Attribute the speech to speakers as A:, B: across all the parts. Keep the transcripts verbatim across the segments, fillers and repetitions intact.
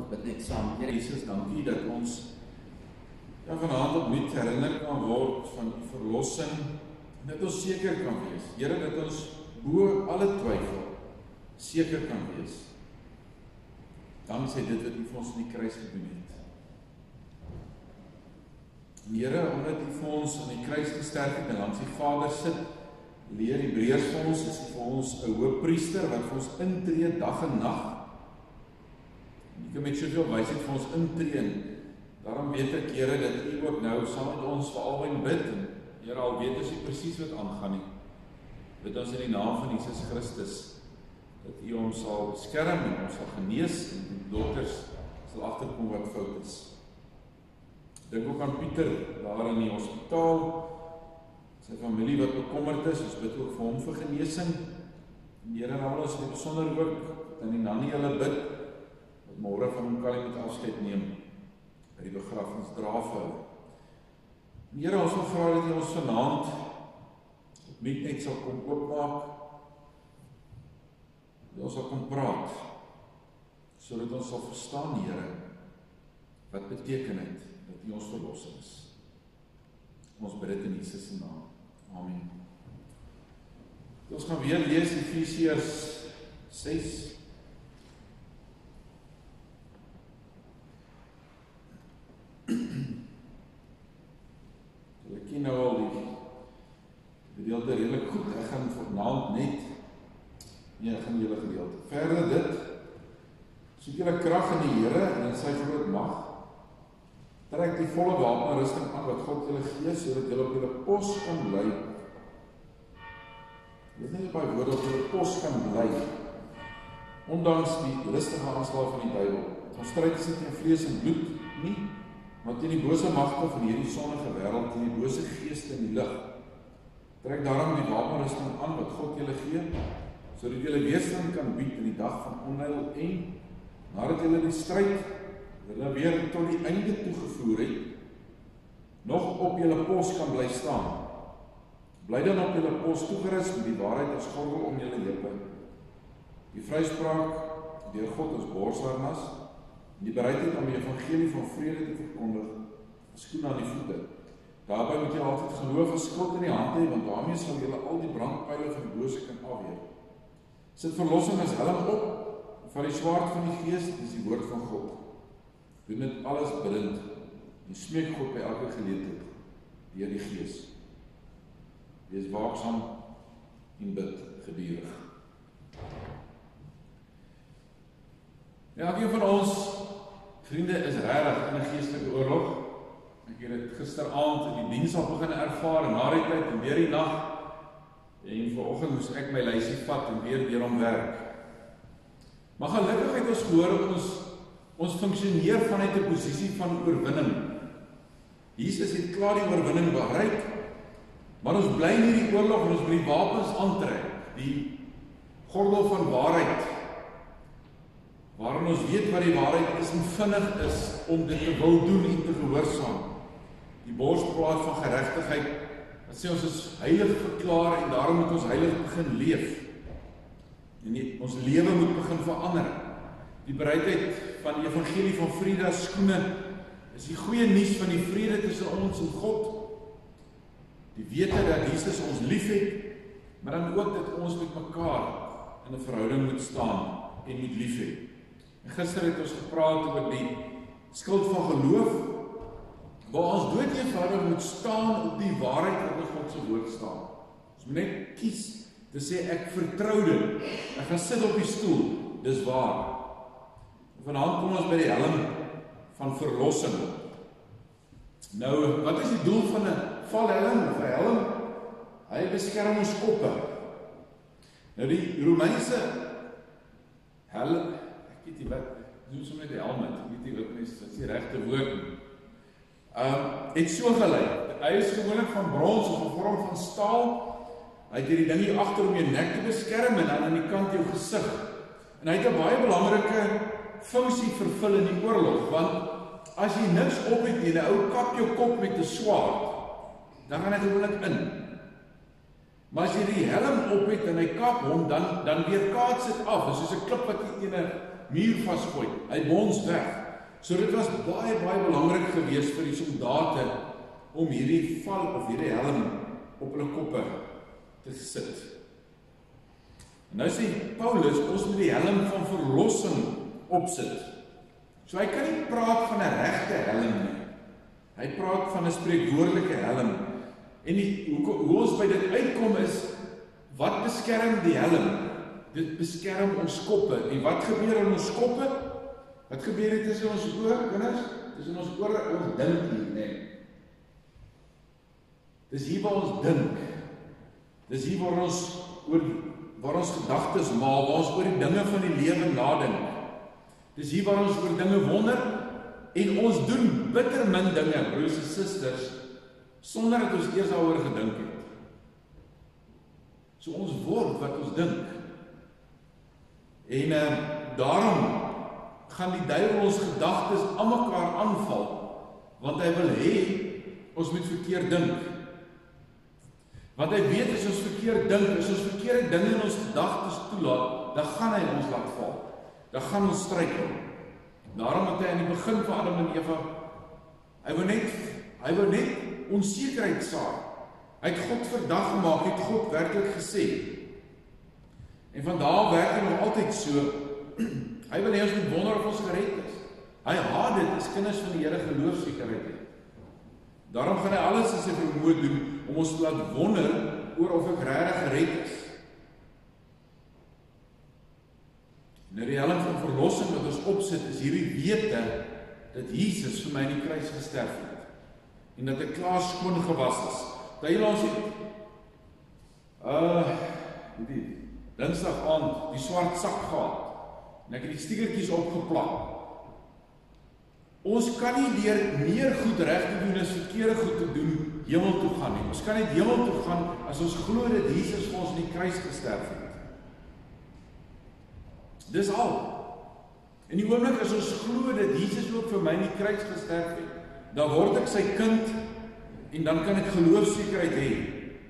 A: ons bid net saam. Here
B: Jesus, dankie dat ons ja, vanaand opnuut herinner kan word van die verlossing, en dat ons seker kan wees, Here, dat ons bo alle twyfel seker kan wees, dankzij dit wat U vir ons in die kruis gedoen het. En Here, omdat U vir ons in die kruis gesterf het en langs die Vader sit, leer Hebreërs vir ons, is vir ons 'n hoëpriester wat vir ons intree dag en nag. U kan met soveel wysheid vir ons intree, en daarom weet ek, Here, dat U ook nou saam met ons vir albei bid, en Here, al weet ons nie presies wat aangaan nie, bid ons in die naam van Jesus Christus, dat U ons sal beskerm en ons sal genees, en die dokters sal agterkom wat fout is. Dink ook aan Pieter, daar in die hospitaal, sy familie wat bekommerd is, ons bid ook vir hom vir genesing. En Here, nou wil ons in die besonder ook, dat in die Nannie hulle bid, dat môre van hom kan hy met afskeid neem, by die begrafenisdraaf hulle. En Here, ons wil vra dat U ons vanaand, opnuut net sal kom oopmaak, dat ons sal kom praat, sodat ons sal verstaan, Here, wat beteken het, dat U ons verlossing is. Ons bid dit in Jesus se naam. Amen. Ons gaan weer lees Efesiërs ses. Ek ken nou al die gedeelte redelijk goed. Ek gaan vanaand net, nee, ek gaan die hele gedeelte. Verder dit, soek julle krag in die Here en in sy groot mag, trek die volle wapenrusting aan wat God julle gee, sodat julle op julle pos kan bly. Dit is nie by woorde op julle pos kan bly, ondanks die listige aanslag van die duiwel. Ons stryd is nie teen vlees en bloed nie, maar teen die bose magte van hierdie sonnige wêreld, teen die bose geeste in die lig. Trek daarom die wapenrusting aan wat God julle gee, sodat julle weerstand kan bied in die dag van onheil, en nadat julle die stryd julle weer tot die einde toegevoer het, nog op julle pos kan bly staan. Bly dan op julle pos toegerus met die waarheid as gordel om julle heupe, die vryspraak deur God as borsharnas, en die bereidheid om die evangelie van vrede te verkondig, skoen aan die voete. Daarby moet julle altyd geloof as skild in die hand hê, want daarmee sal julle al die brandpyle van die bose kan afweer. Sit verlossing as helm op, en van die swaard van die gees, dis die woord van God. Doen dit alles bidend, en smeek God by elke geleentheid, deur die Gees. Wees waaksaam en bid gedurig. Ja, elkeen van ons vriende is regtig in 'n geestelike oorlog. Ek het dit gisteraand in die diens al begin ervaar, en na die tyd en weer die nag, en vanoggend moes ek my lysie vat en weer deur hom werk. Maar gelukkig het ons gehoor, ons Ons funksioneer vanuit 'n posisie van oorwinning. Jesus het klaar die oorwinning bereik, maar ons bly in hierdie oorlog en ons moet die wapens aantrek, die gordel van waarheid, waarin ons weet wat die waarheid is en vinnig is om dit te wil doen en te gehoorsaam. Die borsplaat van geregtigheid, wat sê ons is heilig verklaar en daarom moet ons heilig begin leef. En nie, ons lewe moet begin verander. Die bereidheid van die evangelie van vrede skoene is die goeie nuus van die vrede tussen ons en God. Die wete dat Jesus ons lief het, maar dan ook dat ons met mekaar in 'n verhouding moet staan en moet lief hê. En gister het ons gepraat oor die skild van geloof, waar ons dood eenvoudig moet staan op die waarheid wat in God se woord staan. Ons moet net kies te sê ek vertrou dit. Ek gaan sit op die stoel, dis waar. Vanaand kom ons by die helm van verlossing. Nou, wat is die doel van 'n valhelm of 'n helm? Hy beskerm ons koppe. Nou die Romeinse helm, ek weet nie wat, doen so met die helmet, ek weet nie wat is, dat is die regte woord nie. Um, het so gelyk, hy is gewoonlik van brons of 'n vorm van staal, hy het hierdie ding hier agter om jou nek te beskerm en dan aan die kant jou gesig. En hy het 'n baie belangrike funksie vervul in die oorlog, want as jy niks op het nie, 'n ou kap jou kop met 'n swaard, dan gaan hy gewoonlik in. Maar as jy die helm op het en hy kap hom, dan dan weerkaats dit af. Dit is soos 'n klip wat jy teen 'n muur vasgooi. Hy bons weg. So dit was baie, baie belangrik geweest vir die soldate om hierdie val of hierdie helm op hulle koppe te sit. En nou sê Paulus, ons moet die helm van verlossing opsit. So hy kan nie praat van 'n regte helm nie. Hy praat van 'n spreekwoordelike helm. En die, hoe, hoe ons by dit uitkom is, wat beskerm die helm? Dit beskerm ons koppe. En wat gebeur in ons koppe? Wat gebeur dit tussen ons oor, kinders? Tussen ons oor, ons dink hier, nee. Dis hier waar ons dink. Dis hier waar ons oor waar ons gedagtes maak, waar ons oor die dinge van die lewe nadink. Dis hier waar ons oor dinge wonder en ons doen bitter min dinge, broers en susters, sonder dat ons eers daaroor gedink het. So ons word wat ons dink. En uh, daarom gaan die duiwel ons gedagtes aan mekaar aanval, want hy wil hê ons moet verkeerd dink. Want hy weet as ons verkeerd dink, as ons verkeerde dinge in ons gedagtes toelaat, dan gaan hy ons laat val. Dan gaan ons struikel. Daarom het hy aan die begin van Adam en Eva, hy wou net, hy wou net onsekerheid saai. Hy het God verdag gemaak, het God werklik gesê. En van daar werk hy nog altyd so. Hy wil hê ons moet wonder of ons gered is. Hy haat dit as kinders van die Here geloofsekerheid het. Daarom gaan hy alles in sy vermoë doen om ons te laat wonder oor of ek regtig gered is. Nou die helm van verlossing wat ons opsit is hierdie wete dat Jesus vir my in die kruis gesterf het en dat ek klaar skoon gewas is. Terwyl ons het uh die Dinsdag aand die swart sak gehad en ek het die stiekertjies opgeplak. Ons kan nie deur meer goed reg te doen as verkeerde goed te doen hemel toe gaan nie. Ons kan net hemel toe gaan as ons glo dat Jesus vir ons in die kruis gesterf het. Dis al. En die oomblik as ons glo dat Jesus ook vir my in die kruis gesterf het, dan word ek sy kind en dan kan ek geloofsekerheid hê.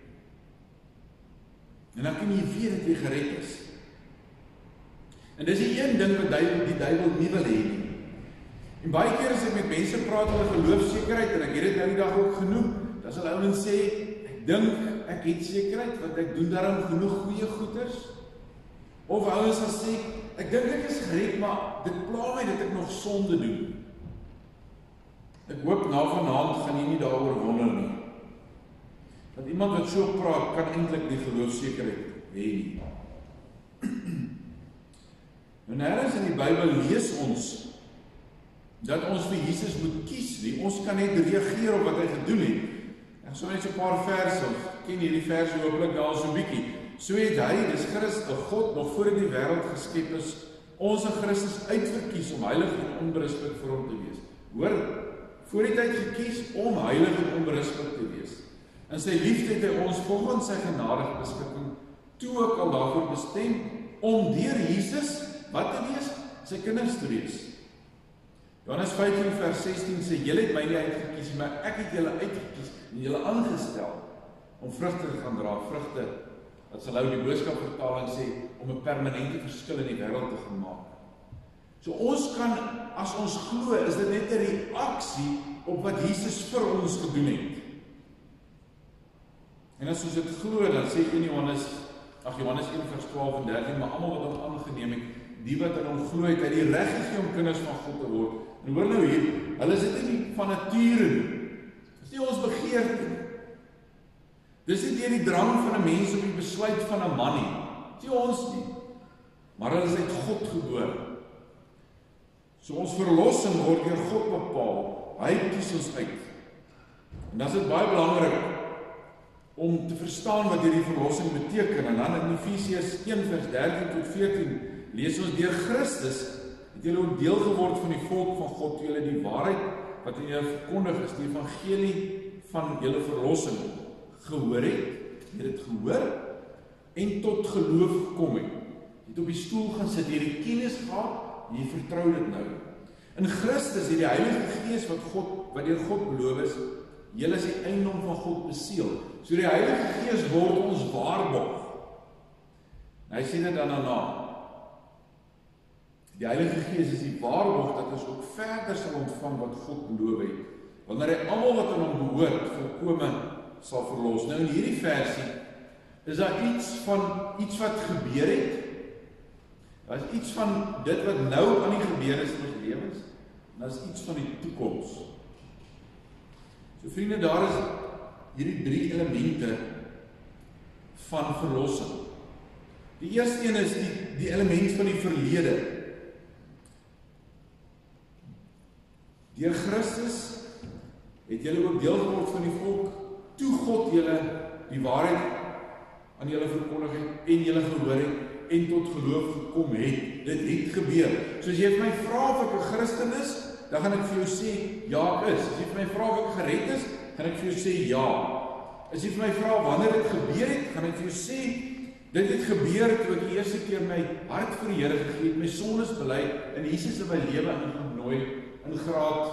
B: En dan kan jy weet dat jy gered is. En dis die een ding wat die, die duiwel nie wil hê nie. En baie keer as ek met mense praat oor geloofsekerheid, en ek het dit nou die dag ook genoem, dan sal ouens sê, ek dink ek het sekerheid, want ek doen daarom genoeg goeie goeders. Of ouens sal sê, ek dink ek is gered, maar dit pla my dat ek nog sonde doen. Ek hoop na vanaand gaan jy nie daaroor wonder nie. Want iemand wat so praat, kan eintlik die geloofsekerheid hê nie. En nêrens in die Bybel lees ons dat ons vir Jesus moet kies nie. Ons kan net reageer op wat hy gedoen het. Ek sou net so 'n paar verse, ken hierdie verse hooplik daar so 'n bietjie. So het hy, dis Christus, God nog voor die wêreld geskep is, ons in Christus uitverkies om heilig en onberisplik vir hom te wees. Hoor, voor die tyd gekies om heilig en onberisplik te wees. In sy liefde het hy ons volgens sy genadige beskikking toe ook al daarvoor bestem om deur Jesus wat te wees? Sy kinders te wees. Johannes vyftien vers sestien sê, julle het my nie uitgekies, maar ek het julle uitgekies en julle aangestel om vrugte te gaan dra, vrugte, wat sal nou die boodskapvertaling sê, om 'n permanente verskil in die wêreld te gaan maak. So ons kan, as ons glo, is dit net 'n reaksie op wat Jesus vir ons gedoen het. En as ons dit glo, dan sê in Johannes, ag Johannes een vers twaalf en dertien, maar almal wat hom aangeneem het, die wat in hom glo het, hy die reg gegee om kinders van God te word. En hoor nou hier, hulle is dit nie van nature nie. Dis nie ons begeerte nie. Dis nie deur die drang van 'n mens op die besluit van 'n man nie. Dis nie ons nie. Maar hulle is uit God gebore. So ons verlossing word deur God bepaal. Hy kies ons uit. En dan is dit baie belangrik om te verstaan wat hierdie verlossing beteken. En dan in Efesiërs een vers dertien tot veertien lees ons deur Christus het julle ook deel geword van die volk van God, toe julle die waarheid wat in julle verkondig is, die evangelie van julle verlossing gehoor het, jy het dit gehoor en tot geloof gekom het. Jy het op die stoel gaan sit, jy het die kennis gehad en jy vertrou dit nou. In Christus het die Heilige Gees wat God, wat deur God beloof is, julle is die eiendom van God beseël. So die Heilige Gees word ons waarborg. Hy sê dit dan daarna. Die Heilige Gees is die waarborg dat ons ook verder sal ontvang wat God beloof het, wanneer hy almal wat aan hom behoort volkome sal verlos. Nou in hierdie versie is daar iets van iets wat gebeur het. Daar is iets van dit wat nou aan die gebeur is in ons lewens, en daar is iets van die toekoms. So vriende, daar is hierdie drie elemente van verlossing. Die eerste een is die, die element van die verlede. Deur Christus het julle ook deel geword van die volk, toe God julle die waarheid aan julle verkondig het, en julle gehoor het, en tot geloof gekom het. Dit het gebeur. So as jy vir my vra of ek 'n Christen is, dan gaan ek vir jou sê, ja ek is. As jy vir my vra of ek gered is, gaan ek vir jou sê, ja. As jy vir my vra wanneer dit gebeur het, gaan ek vir jou sê, dit het gebeur toe ek die eerste keer my hart vir die Here gegee het, my sondes bely, en Jesus in my lewe ingenooi in graad,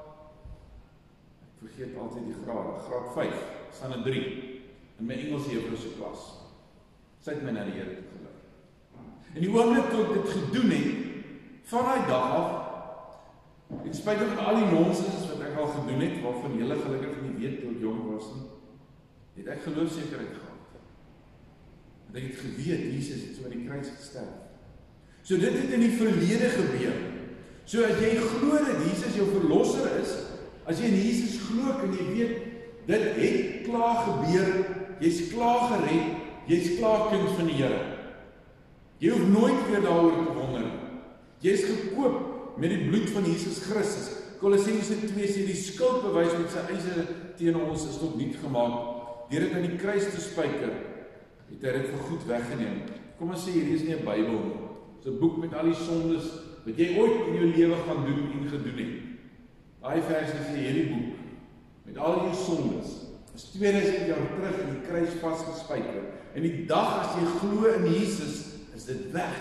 B: ek vergeet altyd die graad, graad vyf, staan in drie, in my Engelse Hebreëse klas. Sy het my na die Here toe gelei. En die oomblik toe ek dit gedoen het, van daai dag af, en spyte van al die nonsens wat ek al gedoen het, waarvan julle gelukkig nie weet toe ek jong was nie, het ek geloofsekerheid gehad. Want ek het geweet, Jesus het so aan die kruis gesterf. So dit het in die verlede gebeur. So as jy glo dat Jesus jou verlosser is, as jy in Jesus glo en jy weet, dit het klaar gebeur, jy's klaar gered, jy's klaar kind van die Here. Jy hoef nooit weer daaroor te wonder. Jy's gekoop met die bloed van Jesus Christus. Kolossense twee sê die skuldbewys met sy eise teen ons is tot niet gemaak. Deur dit aan die kruis te spyker, het hy dit vir goed weggeneem. Kom ons sê hierdie is nie 'n Bybel nie. Dit is 'n boek met al die sondes wat jy ooit in jou lewe gaan doen en gedoen het. Daai vers sê hierdie boek met al jou sondes is tweeduisend jaar terug in die kruis vasgespijker. En die dag as jy glo in Jesus, is dit weg.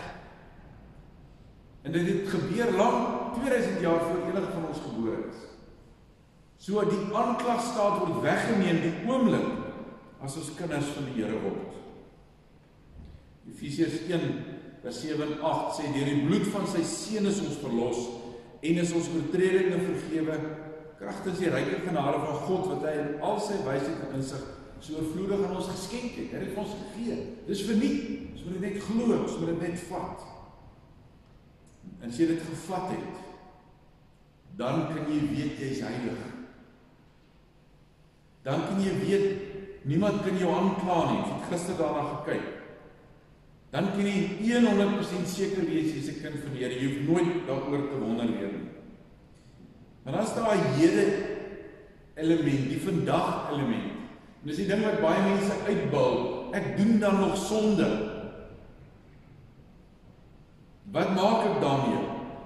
B: En dit het gebeur lang, tweeduisend jaar voor enige van ons gebore is. So die aanklagstaat word weggeneem die oomblik as ons kinders van die Here word. Efesiërs een vers sewe en agt sê, deur die bloed van sy seun is ons verlos, en is ons oortredinge vergewe, kragtens die ryke genade van God, wat hy in al sy wysheid en insig so oorvloedig aan ons geskenk het. Hy het ons gegee. Dis verniet. Ons moet dit net glo, ons moet dit net vat. En as jy dit gevat het, dan kan jy weet jy is heilig. Dan kan jy weet, niemand kan jou aankla nie. Ek het gister daarna gekyk. Dan kan jy honderd persent seker wees, jy is 'n kind van die Here. Jy hoef nooit daaroor te wonder weer nie. Maar dan is daar 'n hede element, die vandag element. En dis die ding wat baie mense uitbou. Ek doen dan nog sonde. Wat maak ek daarmee?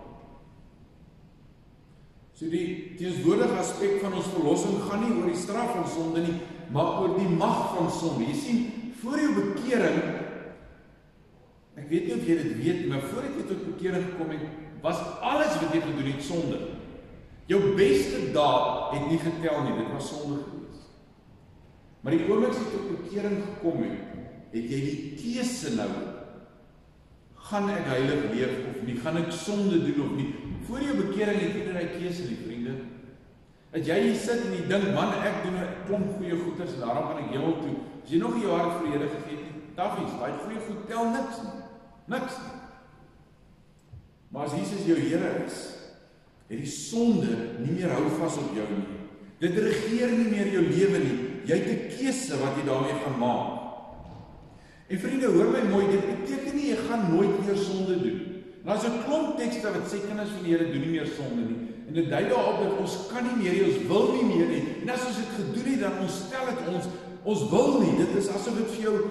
B: So die teenswoordige aspek van ons verlossing gaan nie oor die straf van sonde nie, maar oor die mag van sonde. Jy sien, voor jou bekering, ek weet nie of jy dit weet, maar voordat jy tot bekering gekom het, was alles wat jy gedoen het sonde. Jou beste daad het nie getel nie, dit was sonde gewees. Maar die oomblik as jy tot bekering gekom het, het jy die keuse nou, gaan ek heilig leef of nie, gaan ek sonde doen of nie. Voor jou bekering het jy nie die keuse nie, vriende. As jy hier sit en jy dink, man, ek doen 'n klomp goeie goeders en daarom gaan ek hemel toe. As jy nog nie jou hart vir die Here gegee het nie, taffies, daai goeie goed tel niks nie. Niks nie. Maar as Jesus jou Here is, het die sonde nie meer hou vas op jou nie. Dit regeer nie meer jou lewe nie. Jy het 'n keuse wat jy daarmee gaan maak. En vriende, hoor my mooi, dit beteken nie jy gaan nooit weer sonde doen. Nou is 'n klomp tekste wat sê kinders van die Here doen nie meer sonde nie. En dit dui daarop dat ons kan nie meer, ons wil nie meer nie. En as ons dit gedoen het, dan ontstel dit ons, ons wil nie. Dit is asof dit vir jou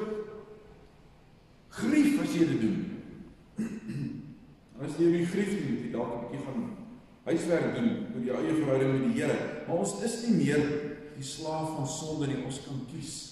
B: grief as jy dit doen. En as jy nie grief nie, moet jy dalk 'n bietjie gaan huiswerk doen met jou eie verhouding met die Here. Maar ons is nie meer die slaaf van sonde nie, ons kan kies.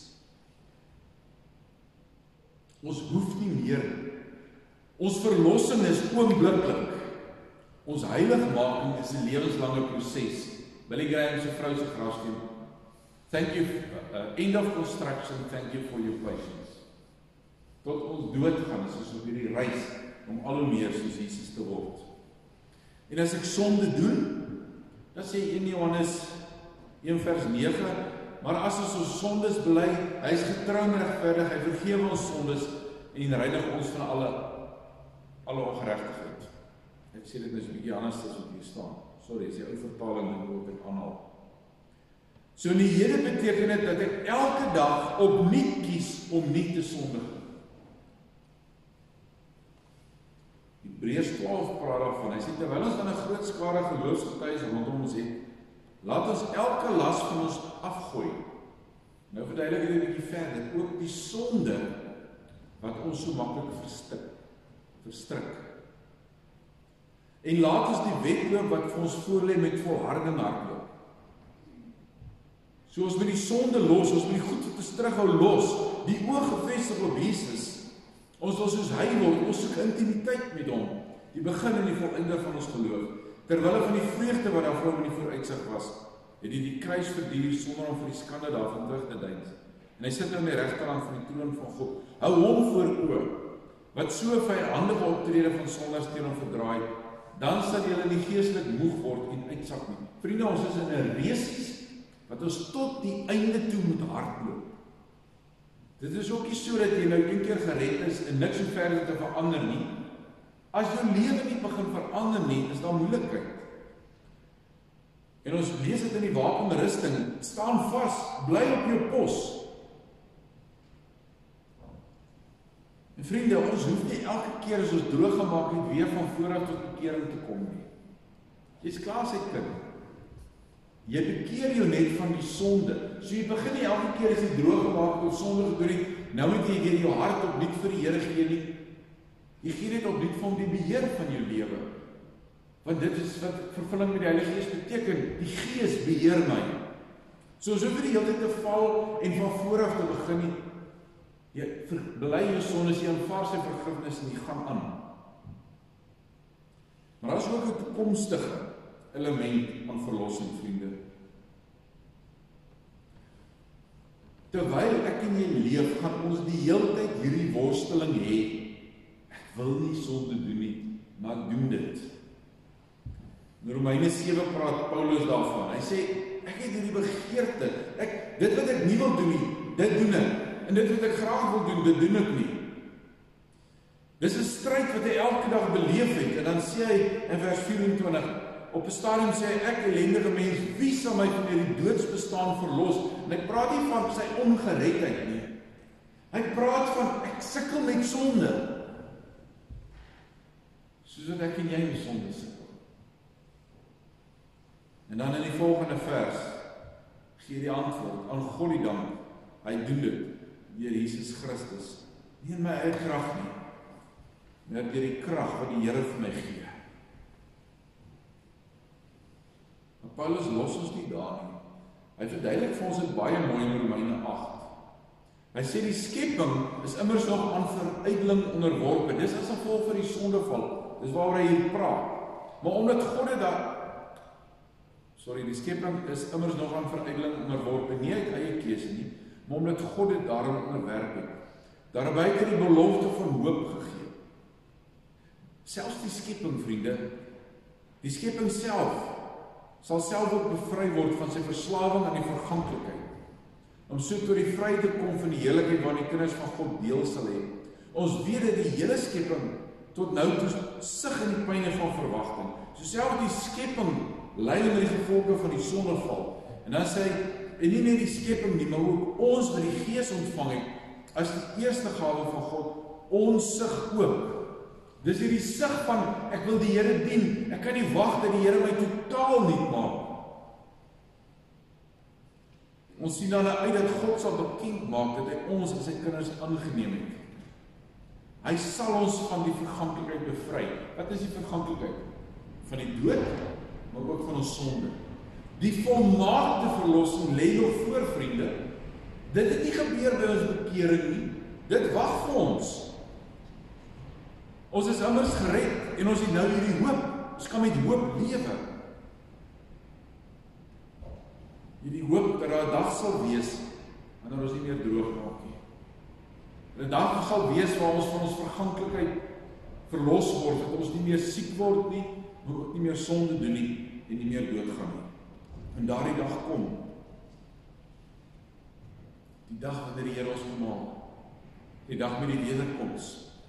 B: Ons hoef nie meer. Ons verlossing is oombliklik. Ons heiligmaking is 'n lewenslange proses. Billy Graham se vrou se grafsteen. Thank you, uh, end of construction, thank you for your patience. Tot ons dood gaan, is ons op hierdie reis om al hoe meer soos Jesus te word. En as ek sonde doen, dan sê een Johannes een vers nege, maar as ons ons sondes bely, hy is getrou en regverdig, hy vergewe ons sondes en reinig ons van alle alle ongeregtigheid. Ek sê dit is 'n bietjie anders as wat hier staan. Sorry, is die ou vertaling wat ek ook aanhaal. So in die Here beteken dit dat ek elke dag opnuut kies om nie te sondig. Hebreërs twaalf praat daarvan. Hy sê terwyl ons dan 'n groot skare geloofsgetuies rondom ons het, laat ons elke las van ons afgooi. Nou verduidelik ek dit 'n bietjie verder, ook die sonde wat ons so maklik verstik, verstrik. En laat ons die wedloop wat vir ons voorlê met volharding hardloop. So ons moet die sonde los, ons moet die goed wat ons terughou los, die oog gefestig op Jesus. Ons wil soos hy word, ons soek intimiteit met hom, die begin en die volëinde van ons geloof. Terwille van die vreugde wat daar voor hom in die vooruitsig was, het hy die kruis verduur sonder om vir die skande daarvan terug te deins. En hy sit nou aan die regterkant van die troon van God. Hou hom voor oë, wat so vyhandige optrede van sondaars teen hom verdraai, dan sal julle nie geestelik moeg word en uitsak nie. Vriende, ons is in 'n resies wat ons tot die einde toe moet hardloop. Dit is ook nie so dat jy nou een keer gered is en niks so verder te verander nie. As jou lewe nie begin verander nie, is daar moeilikheid. En ons lees dit in die wapenrusting, staan vas, bly op jou pos. En vriende, ons hoef nie elke keer as ons droog gemaak het, weer van vooraf tot bekering te kom nie. Jy's klaar sy kind. Jy bekeer jou net van die sonde. So jy begin nie elke keer as jy droog gemaak tot sonde gedoen het, nou moet jy weer jou hart opnuut vir die Here gee nie. Jy gee net opnuut vir hom die beheer van jou lewe. Want dit is wat vervulling met die Heilige Gees beteken. Die Gees beheer my. So as jy vir die hele tyd te val en van vooraf te begin nie, jy bely jou sondes, jy aanvaar sy vergifnis en jy gaan aan. Maar daar is ook 'n toekomstige element van verlossing, vriende. Terwyl ek en jy leef, gaan ons die hele tyd hierdie worsteling hê. Ek wil nie sonde doen nie, maar ek doen dit. In Romeine sewe praat Paulus daarvan. Hy sê, ek het hierdie begeerte, ek, dit wat ek nie wil doen nie, dit doen ek. En dit wat ek graag wil doen, dit doen ek nie. Dis 'n stryd wat hy elke dag beleef het. En dan sê hy in vers vyf-en-twintig, op 'n stadium sê hy, ek ellendige mens, wie sal my van hierdie doodsbestaan verlos? En ek praat nie van sy ongeredheid nie. Hy praat van, ek sukkel met sonde. Soos wat ek en jy met sonde sukkel. En dan in die volgende vers, gee die antwoord, aan God die dank, hy doen dit, deur Jesus Christus. Nie in my eie krag nie, maar deur die krag wat die Here vir my gee. Maar Paulus los ons nie daar nie. Hy verduidelik vir ons dit baie mooi in Romeine agt. Hy sê die skepping is immers nog aan verydeling onderworpe. Dis as gevolg van die sondeval. Dis waaroor hy hier praat. Maar omdat God dit daar Sorry, die skepping is immers nog aan verydeling onderworpe, nie uit eie keuse nie, maar omdat God dit daarom onderwerp het. Daarby het hy die belofte van hoop gegee. Selfs die skepping, vriende, die skepping self sal self ook bevry word van sy verslawing aan die verganklikheid, om so tot die vryheid te kom van die heiligheid waarin die kinders van God deel sal hê. Ons weet dat die hele skepping tot nou toe sug in die pyne van verwagting. So selfs die skepping ly met die gevolge van die sondeval. En dan sê hy, en nie net die skepping nie, maar ook ons wat die Gees ontvang het, as die eerste gawe van God, ons sug ook. Dis hierdie sug van, ek wil die Here dien, ek kan nie wag dat die Here my totaal nuut maak. Ons sien dan uit dat God sal bekend maak dat hy ons as sy kinders aangeneem het. Hy sal ons van die verganklikheid bevry. Wat is die verganklikheid? Van die dood, maar ook van ons sonde. Die volmaakte verlossing lê nog voor, vriende. Dit het nie gebeur by ons bekering nie. Dit wag vir ons. Ons is immers gered en ons het nou hierdie hoop. Ons kan met hoop lewe. Hierdie hoop dat daar 'n dag sal wees wanneer ons nie meer droog maak nie. 'n Dag sal wees waar ons van ons verganklikheid verlos word, dat ons nie meer siek word nie, maar ook nie meer sonde doen nie, en nie meer doodgaan nie. En daardie dag kom, die dag wanneer die Here ons kom haal, die dag met die wederkoms.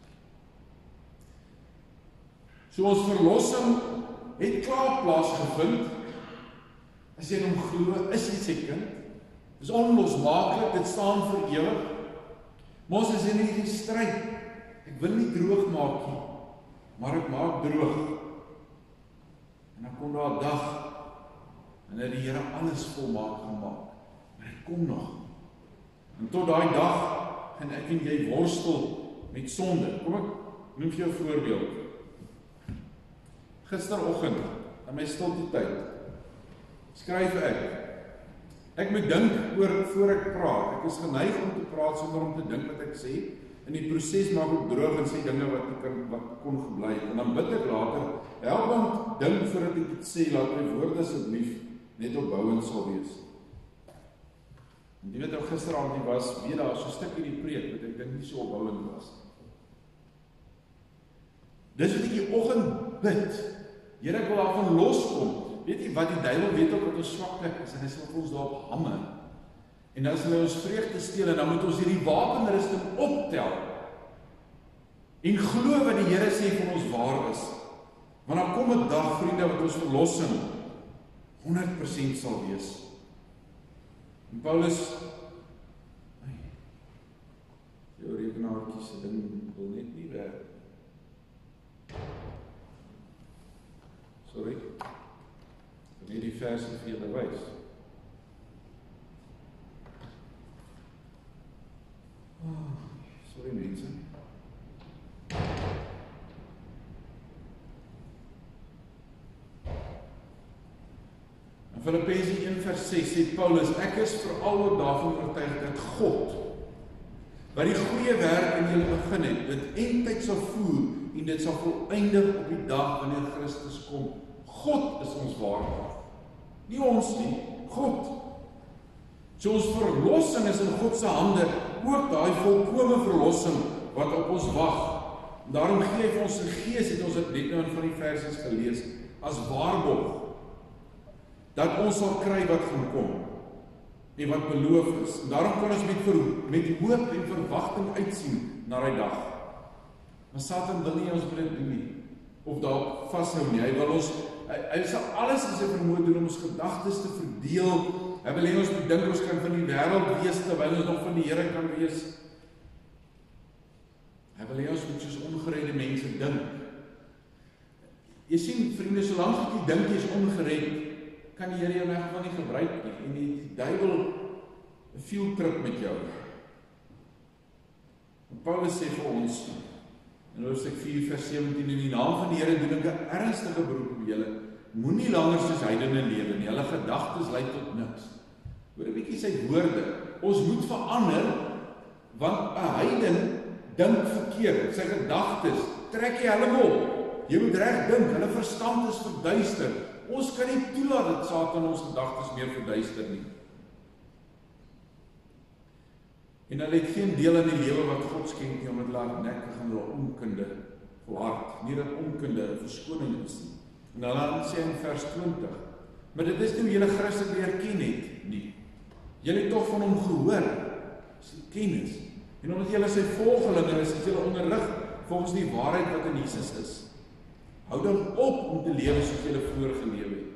B: So ons verlossing het klaar plaasgevind. As jy hom glo, is jy sy kind. Dit is onlosmaaklik, dit staan vir ewig. Maar ons is in hierdie stryd. Ek wil nie droog maak nie, maar ek maak droog. En dan kom daar 'n dag, wanneer die Here alles volmaak gaan maak. Maar dit kom nog. En tot daai dag, gaan ek en jy worstel met sonde. Kom ek noem vir jou 'n voorbeeld. Gisteroggend, in my stilte tyd, skryf ek. Ek moet dink oor voor ek praat. Ek is geneig om te praat sonder om te dink wat ek sê. In die proses maak ek droog en sê dinge wat ek kan, wat kon gebly. En dan bid ek later, help dan dink voordat ek dit sê, laat my woorde asseblief net opbouend sal wees. En die wat nou gisteraand nie was, weet daar so 'n stuk in die preek wat ek dink nie so opbouend was. Dis wat ek die oggend bid. Here, ek wil daarvan loskom. Weet jy wat, die duiwel weet ook wat ons swak plek is, en hy sal vir ons daarop hamer. En dan sal hy ons vreugde steel, en dan moet ons hierdie wapenrusting optel. En glo wat die Here sê van ons waar is. Want dan kom 'n dag, vriende, wat ons verlossing honderd persent sal wees. En Paulus, ai, jou rekenaartjie se ding wil net nie werk. Sorry. Ek wil die verse vir julle wys. Oh, sorry mense. In Filippense een vers ses sê Paulus, ek is veral ook daarvan oortuig dat God, wat die goeie werk in julle begin het, dit eindtyd sal voer, en dit sal voleindig op die dag wanneer Christus kom. God is ons waardig. Nie ons nie, God. So ons verlossing is in God se hande, ook daai volkome verlossing wat op ons wag. Daarom gee hy vir ons sy gees, het ons dit net nou in van die versies gelees, as waarborg, dat ons sal kry wat gaan kom, en wat beloof is. En daarom kan ons met, ver, met hoop en verwagting uitsien na die dag. Maar Satan wil nie ons dit doen nie, of daarop vashou nie. Hy wil ons, hy, hy sal alles in sy vermoë doen om ons gedagtes te verdeel. Hy wil hê ons moet dink ons kan van die wêreld wees, terwyl ons nog van die Here kan wees. Hy wil hê ons moet soos ongeredde mense dink. Jy sien, vriende, solank jy dink jy is ongered, kan die Here jou in elk geval nie gebruik nie, en die, die duiwel 'n field trip met jou. En Paulus sê vir ons, in hoofstuk vier vers sewentien, in die naam van die Here doen ek 'n ernstige beroep op julle, moenie langer soos heidene lewe nie, hulle gedagtes lei tot niks. Hoor 'n bietjie sy woorde, ons moet verander, want 'n heiden dink verkeerd, sy gedagtes, trek jy hulle op, jy moet reg dink, hulle verstand is verduister, ons kan nie toelaat dat Satan ons gedagtes meer verduister nie. En hulle het geen deel in die lewe wat God skenk nie, omdat hulle hardnekkig in hulle onkunde volhard, nie dat onkunde 'n verskoning is nie. En dan sê hy in vers twintig, maar dit is nie hoe julle Christus leer ken het nie. Julle het tog van hom gehoor, dis die kennis. En omdat julle sy volgelinge is, het julle onderrig volgens die waarheid wat in Jesus is. Hou dan op om te lewe soos julle vroeër geleef het.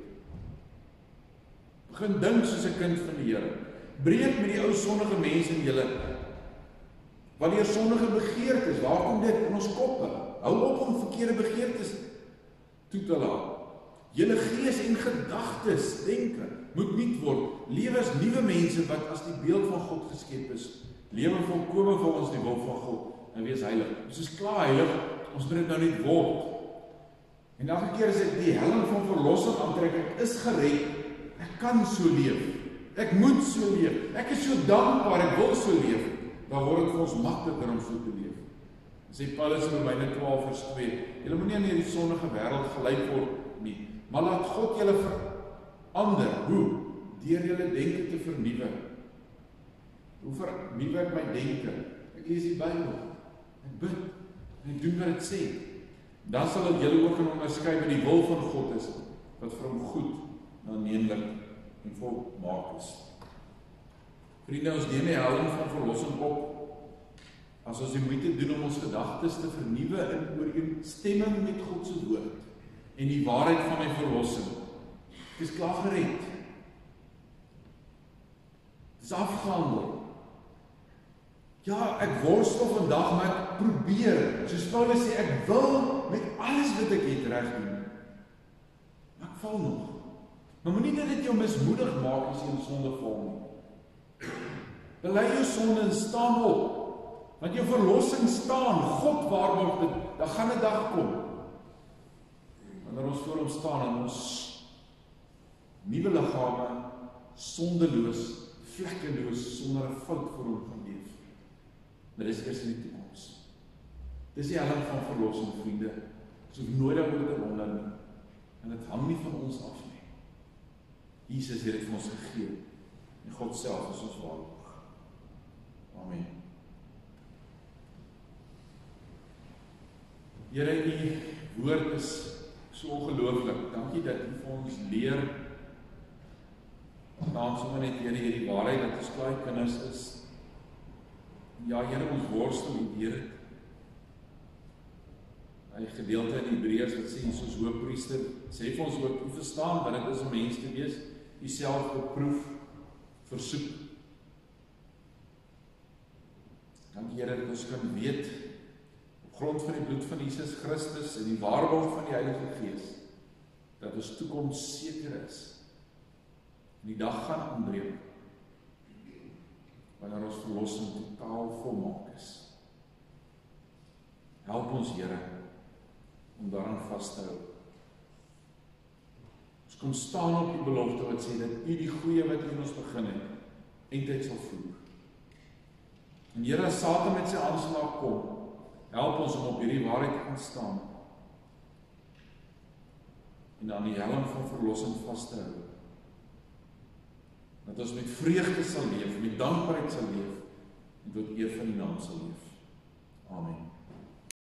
B: Begin dink soos 'n kind van die Here. Breek met die ou sondige mense in julle. Wanneer sondige begeertes, waar kom dit? In ons koppe. Hou op om verkeerde begeertes toe te laat. Julle gees en gedagtes, denke, moet nuut word. Lewe as nuwe mense wat as die beeld van God geskep is. Lewe volkome volgens die wil van God en wees heilig. Ons is klaar heilig, ons moet dit nou net word. En elke keer as ek die helm van verlossing aantrek, ek is gered, ek kan so leef. Ek moet so leef. Ek is so dankbaar, ek wil so leef. Dan word dit vir ons makliker om so te leef. Sê Paulus in Romeine twaalf vers twee, julle moenie aan hierdie sondige wêreld gelyk word nie, maar laat God julle verander. Hoe? Deur julle denke te vernuwe. Hoe vernuwe ek my denke? Ek lees die Bybel. Ek bid. En ek doen wat dit sê. Dan sal dit julle ook kan onderskei wat die wil van God is, wat vir hom goed, aanneemlik en volmaak is. Vriende, ons neem die helm van verlossing op, as ons die moeite doen om ons gedagtes te vernuwe in ooreenstemming met God se woord, en die waarheid van my verlossing. Ek is klaar gered. Het is afgehandel. Ja, ek worstel vandag, maar ek probeer. Soos Paulus sê, ek wil met alles wat ek het reg doen. Maar ek val nog. Maar moenie dat dit jou mismoedig maak as jy in sonde val nie. Bely jou sonde en staan op. Want jou verlossing staan. God waarborg dit. Daar gaan 'n dag kom. Wanneer ons voor hom staan en ons nuwe liggame sondeloos, vlekkeloos, sonder 'n fout voor hom gaan leef. Dit is eers in die toekoms. Dis die helm van verlossing, vriende. Ons hoef nooit daaroor te wonder nie. En dit hang nie van ons af nie. Jesus het dit vir ons gegee. En God self is ons waarborg. Amen. Here, u woord is so ongelooflik. Dankie dat u vir ons leer. Naam sommer net Here hierdie waarheid dat ons klaar kinders is. Ja, Here, ons worstel u deur dit. Hy gedeelte in Hebreërs wat sê soos hoëpriester, sê vir ons ook, u verstaan wat dit is om mens te wees, u self beproef, versoek. Dankie Here dat ons kan weet op grond van die bloed van Jesus Christus en die waarborg van die Heilige Gees dat ons toekoms seker is. En die dag gaan aanbreek wanneer ons verlossing totaal volmaak is. Help ons Here om daaraan vas te hou. Ons kom staan op die belofte wat sê dat u die goeie wat u in ons begin het eintlik sal voer. En Here, as Satan met sy aanslag kom, help ons om op hierdie waarheid te kan staan en aan die helm van verlossing vas te hou. Dat ons met vreugde sal leef, met dankbaarheid sal leef en tot eer van die naam sal leef. Amen.